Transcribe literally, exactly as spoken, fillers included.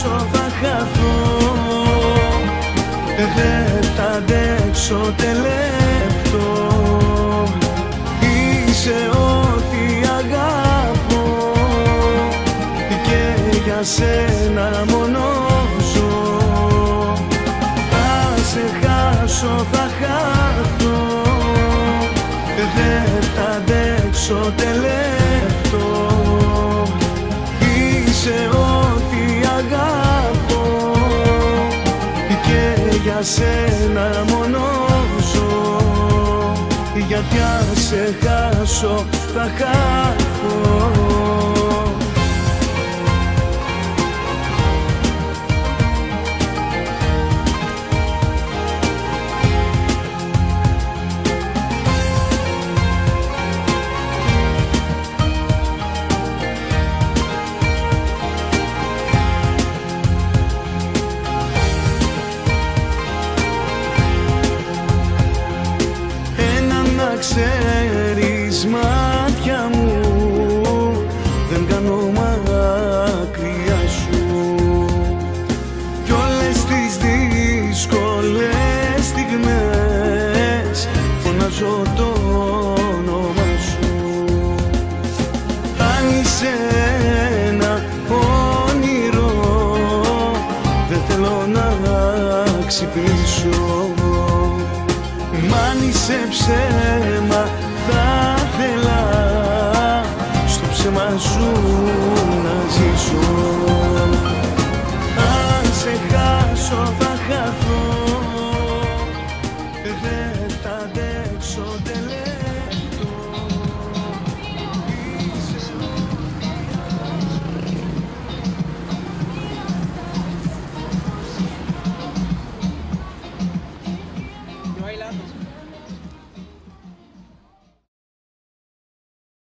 χάσω θα χαθώ, δεν θα αντέξω ούτε λεπτό. Είσαι ό,τι αγάπω και για σένα μόνο ζω. Θα σε χάσω θα χαθώ, δεν θα αντέξω ούτε λεπτό. Είσαι ό,τι αγάπω και για σένα μόνο ζω. Γιατί αν σε χάσω θα χαθώ. Ξέρεις μάτια μου, δεν κάνω μακριά σου. Κι όλες τις δύσκολες στιγμές φωνάζω το όνομα σου. Αν είσαι ένα όνειρο, δεν θέλω να ξυπνήσω. Μ' αν είσαι ψέμα θα θέλα στο ψέμα σου να ζήσω. Αν σε χάσω